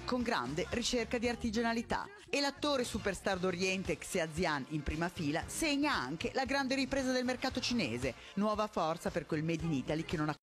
con grande ricerca di artigianalità. E l'attore superstar d'Oriente Xia Zian in prima fila segna anche la grande ripresa del mercato cinese, nuova forza per quel Made in Italy che non ha